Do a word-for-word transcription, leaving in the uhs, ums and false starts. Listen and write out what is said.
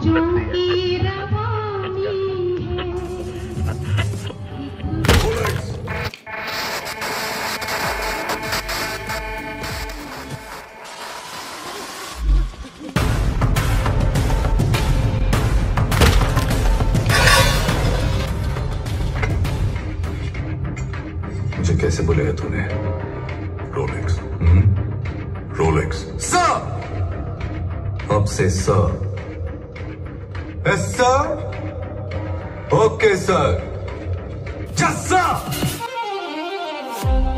सकती है। मुझे कैसे बुलाया तूने? रोलेक्स। हम्म? रोलेक्स। सर, अब से sir. Yes sir. Okay sir. Just sir.